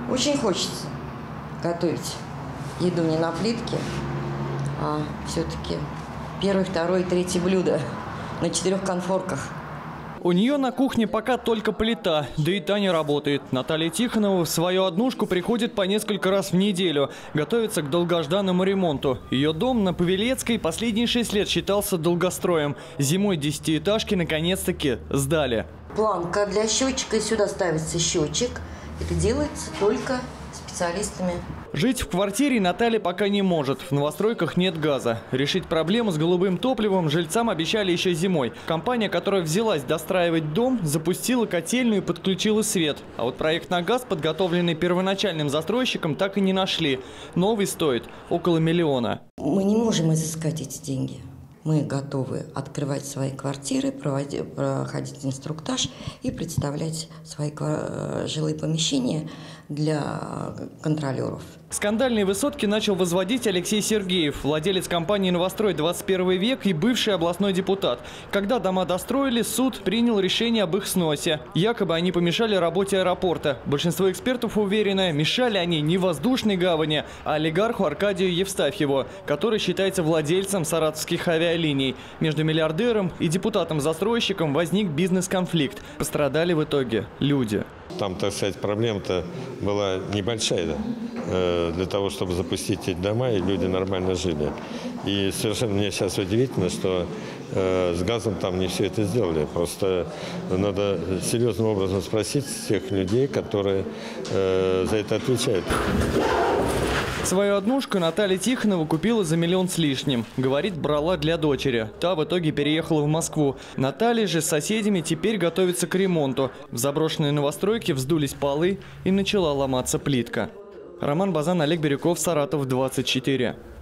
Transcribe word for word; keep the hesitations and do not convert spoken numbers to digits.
Очень хочется готовить еду не на плитке, а все-таки первое, второе, третье блюдо на четырех конфорках. У нее на кухне пока только плита, да и та не работает. Наталья Тихонова в свою однушку приходит по несколько раз в неделю. Готовится к долгожданному ремонту. Ее дом на Павелецкой последние шесть лет считался долгостроем. Зимой десятиэтажки наконец-таки сдали. Планка для счетчика, и сюда ставится счетчик. Это делается только специалистами. Жить в квартире Наталья пока не может. В новостройках нет газа. Решить проблему с голубым топливом жильцам обещали еще зимой. Компания, которая взялась достраивать дом, запустила котельную и подключила свет. А вот проект на газ, подготовленный первоначальным застройщиком, так и не нашли. Новый стоит около миллиона. Мы не можем изыскать эти деньги. Мы готовы открывать свои квартиры, проводить, проходить инструктаж и представлять свои жилые помещения для контролеров. Скандальные высотки начал возводить Алексей Сергеев, владелец компании «Новострой двадцать первый век» и бывший областной депутат. Когда дома достроили, суд принял решение об их сносе. Якобы они помешали работе аэропорта. Большинство экспертов уверены, мешали они не воздушной гавани, а олигарху Аркадию Евстафьеву, который считается владельцем саратовских авиалиний. Между миллиардером и депутатом-застройщиком возник бизнес-конфликт. Пострадали в итоге люди. Там, так сказать, проблема-то была небольшая, да, для того, чтобы запустить эти дома, и люди нормально жили. И совершенно мне сейчас удивительно, что э, с газом там не все это сделали. Просто надо серьезным образом спросить тех людей, которые э, за это отвечают. Свою однушку Наталья Тихонова купила за миллион с лишним. Говорит, брала для дочери. Та в итоге переехала в Москву. Наталья же с соседями теперь готовится к ремонту. В заброшенной новостройке вздулись полы и начала ломаться плитка. Роман Базан, Олег Бирюков, Саратов, двадцать четыре.